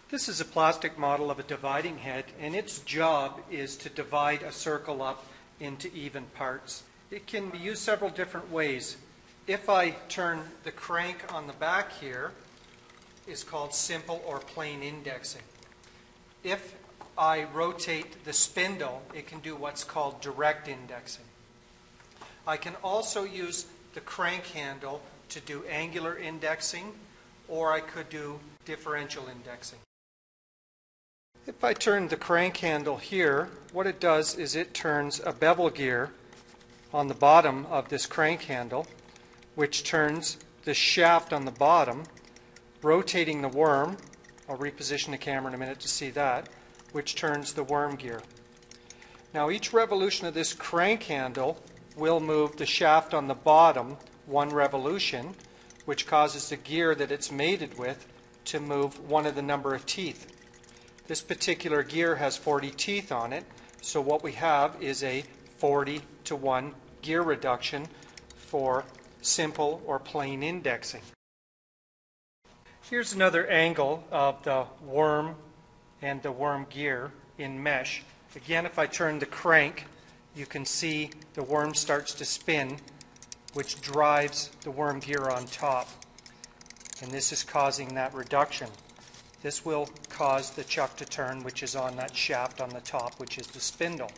This is a plastic model of a dividing head, and its job is to divide a circle up into even parts. It can be used several different ways. If I turn the crank on the back here, is called simple or plain indexing. If I rotate the spindle, it can do what's called direct indexing. I can also use the crank handle to do angular indexing, or I could do differential indexing. If I turn the crank handle here, what it does is it turns a bevel gear on the bottom of this crank handle, which turns the shaft on the bottom, rotating the worm. I'll reposition the camera in a minute to see that, which turns the worm gear. Now each revolution of this crank handle will move the shaft on the bottom one revolution, which causes the gear that it's mated with to move one of the number of teeth. This particular gear has 40 teeth on it, so what we have is a 40-to-1 gear reduction for simple or plain indexing. Here's another angle of the worm and the worm gear in mesh. Again, if I turn the crank, you can see the worm starts to spin, which drives the worm gear on top. And this is causing that reduction. This will cause the chuck to turn, which is on that shaft on the top, which is the spindle.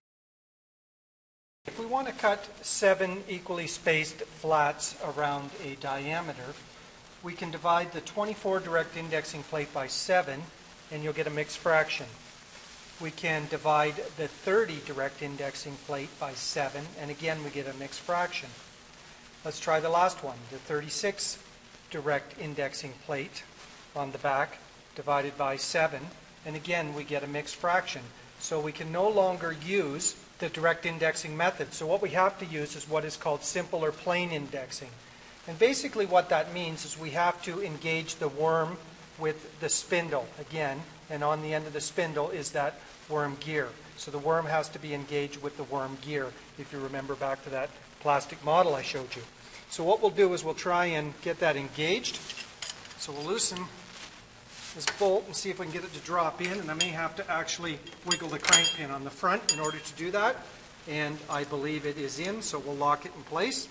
If we want to cut 7 equally spaced flats around a diameter, we can divide the 24 direct indexing plate by 7, and you'll get a mixed fraction. We can divide the 30 direct indexing plate by 7, and again we get a mixed fraction. Let's try the last one, the 36 direct indexing plate on the back divided by 7, and again we get a mixed fraction. So we can no longer use the direct indexing method. So what we have to use is what is called simple or plain indexing. And basically what that means is we have to engage the worm with the spindle again, and on the end of the spindle is that worm gear. So the worm has to be engaged with the worm gear, if you remember back to that plastic model I showed you. So what we'll do is we'll try and get that engaged. So we'll loosen this bolt and see if we can get it to drop in, and I may have to actually wiggle the crank pin on the front in order to do that, and I believe it is in, so we'll lock it in place.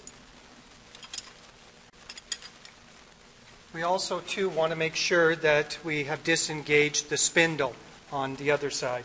We also too want to make sure that we have disengaged the spindle on the other side.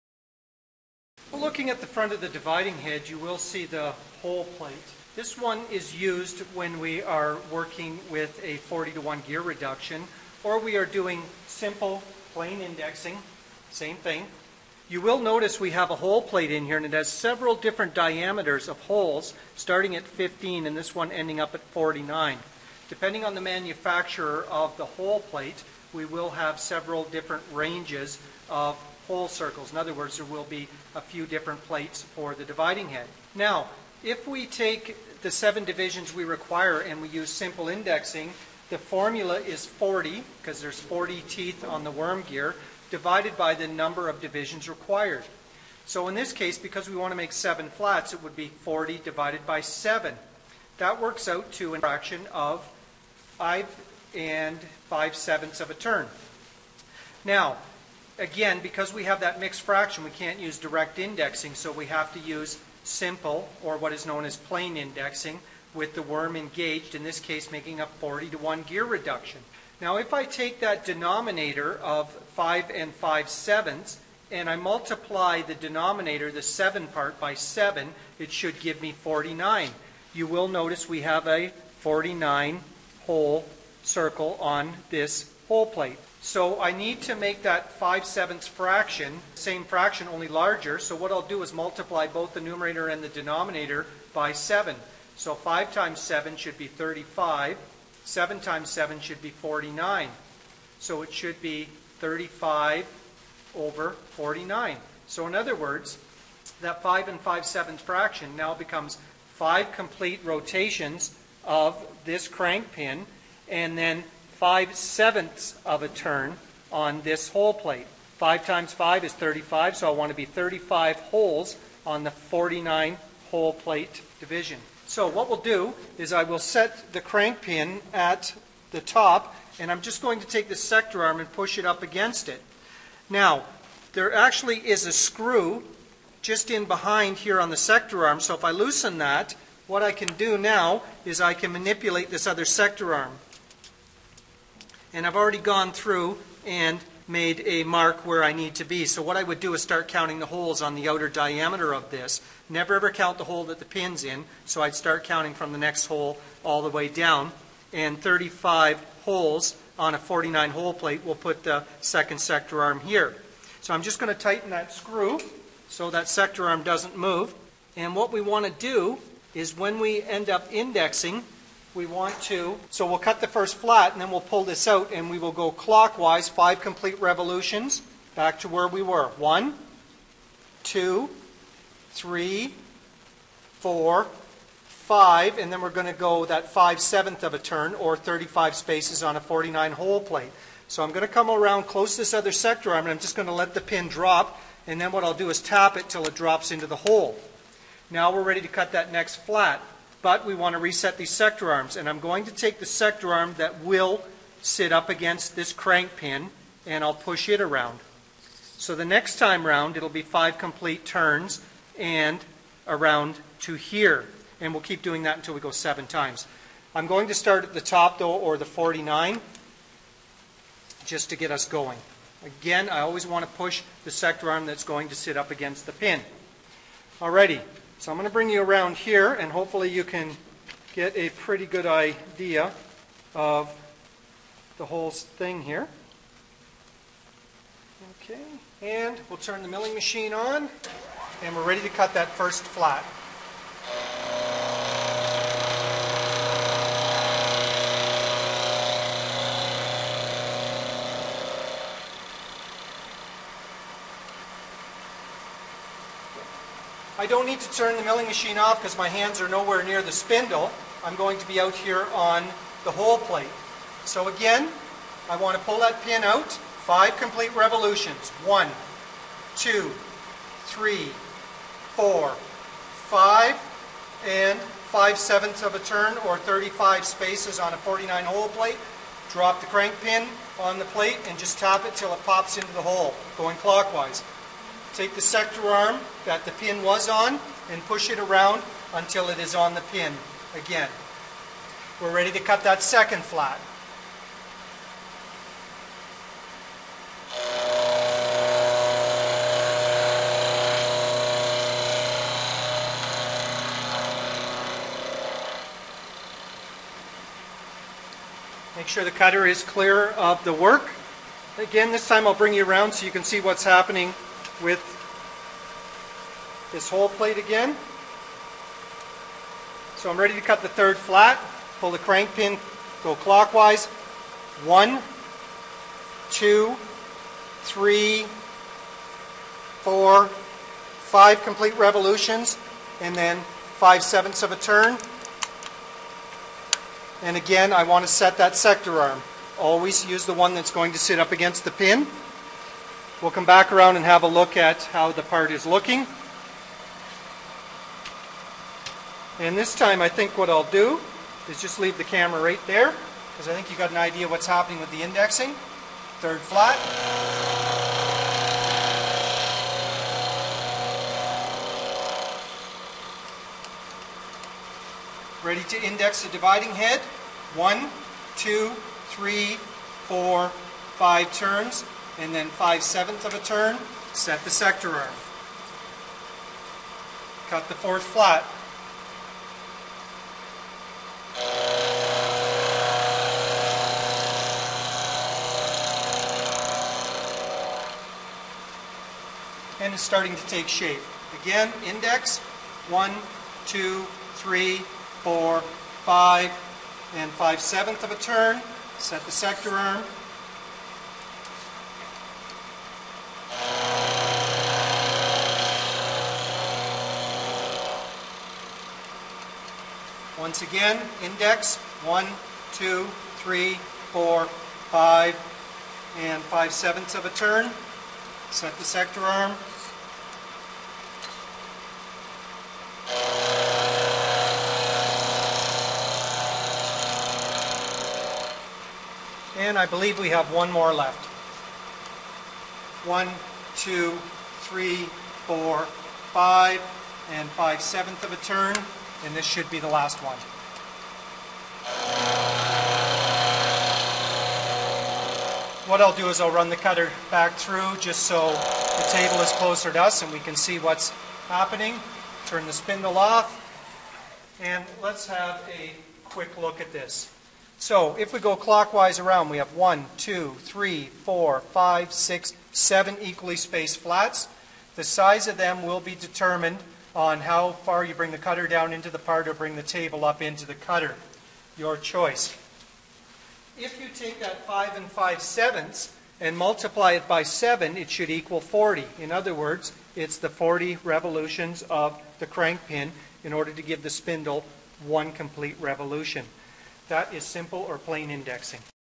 Well, looking at the front of the dividing head, you will see the hole plate. This one is used when we are working with a 40-to-1 gear reduction, or we are doing simple, plain indexing, same thing. You will notice we have a hole plate in here, and it has several different diameters of holes, starting at 15 and this one ending up at 49. Depending on the manufacturer of the hole plate, we will have several different ranges of hole circles. In other words, there will be a few different plates for the dividing head. Now, if we take the 7 divisions we require and we use simple indexing, the formula is 40, because there's 40 teeth on the worm gear, divided by the number of divisions required. So in this case, because we want to make 7 flats, it would be 40 divided by 7. That works out to a fraction of 5 5/7 of a turn. Now, again, because we have that mixed fraction, we can't use direct indexing, so we have to use simple, or what is known as plain indexing, with the worm engaged, in this case making up 40-to-1 gear reduction. Now if I take that denominator of 5 5/7 and I multiply the denominator, the 7 part, by 7, it should give me 49. You will notice we have a 49 hole circle on this hole plate. So I need to make that 5/7 fraction, same fraction, only larger. So what I'll do is multiply both the numerator and the denominator by 7. So 5 times 7 should be 35. 7 times 7 should be 49. So it should be 35 over 49. So in other words, that 5 5/7 fraction now becomes 5 complete rotations of this crank pin, and then 5/7 of a turn on this hole plate. 5 times 5 is 35, so I want to be 35 holes on the 49 hole plate division. So what we'll do is I will set the crank pin at the top, and I'm just going to take the sector arm and push it up against it. Now, there actually is a screw just in behind here on the sector arm, so if I loosen that, what I can do now is I can manipulate this other sector arm. And I've already gone through and made a mark where I need to be. So what I would do is start counting the holes on the outer diameter of this. Never ever count the hole that the pin's in, so I'd start counting from the next hole all the way down. And 35 holes on a 49 hole plate will put the second sector arm here. So I'm just going to tighten that screw so that sector arm doesn't move. And what we want to do is when we end up indexing, we want to, so we'll cut the first flat and then we'll pull this out and we will go clockwise 5 complete revolutions back to where we were. 1, 2, 3, 4, 5, and then we're going to go that 5/7 of a turn or 35 spaces on a 49 hole plate. So I'm going to come around close to this other sector arm and I'm just going to let the pin drop, and then what I'll do is tap it till it drops into the hole. Now we're ready to cut that next flat, but we want to reset these sector arms, and I'm going to take the sector arm that will sit up against this crank pin and I'll push it around. So the next time round it'll be 5 complete turns and around to here, and we'll keep doing that until we go 7 times. I'm going to start at the top though, or the 49, just to get us going. Again, I always want to push the sector arm that's going to sit up against the pin. Alrighty, so I'm going to bring you around here and hopefully you can get a pretty good idea of the whole thing here. Okay, and we'll turn the milling machine on and we're ready to cut that first flat. I don't need to turn the milling machine off because my hands are nowhere near the spindle. I'm going to be out here on the hole plate. So again, I want to pull that pin out, 5 complete revolutions. 1, 2, 3, 4, 5, and 5/7 of a turn or 35 spaces on a 49 hole plate. Drop the crank pin on the plate and just tap it till it pops into the hole, going clockwise. Take the sector arm that the pin was on and push it around until it is on the pin again. We're ready to cut that second flat. Make sure the cutter is clear of the work. Again, this time I'll bring you around so you can see what's happening with this hole plate again. So I'm ready to cut the third flat. Pull the crank pin, go clockwise. 1, 2, 3, 4, 5 complete revolutions, and then 5/7 of a turn. And again, I want to set that sector arm. Always use the one that's going to sit up against the pin. We'll come back around and have a look at how the part is looking. And this time I think what I'll do is just leave the camera right there, because I think you got an idea what's happening with the indexing. Third flat. Ready to index the dividing head. 1, 2, 3, 4, 5 turns, and then 5/7 of a turn. Set the sector arm. Cut the fourth flat. And it's starting to take shape. Again, index, 1, 2, 3, 4, 5, and 5/7 of a turn. Set the sector arm. Once again, index, 1, 2, 3, 4, 5, and 5/7 of a turn. Set the sector arm. And I believe we have one more left. 1, 2, 3, 4, 5, and 5/7 of a turn, and this should be the last one. What I'll do is I'll run the cutter back through just so the table is closer to us and we can see what's happening. Turn the spindle off, and let's have a quick look at this. So if we go clockwise around, we have 1, 2, 3, 4, 5, 6, 7 equally spaced flats. The size of them will be determined on how far you bring the cutter down into the part or bring the table up into the cutter. Your choice. If you take that 5 and 5/7 and multiply it by 7, it should equal 40. In other words, it's the 40 revolutions of the crank pin in order to give the spindle one complete revolution. That is simple or plain indexing.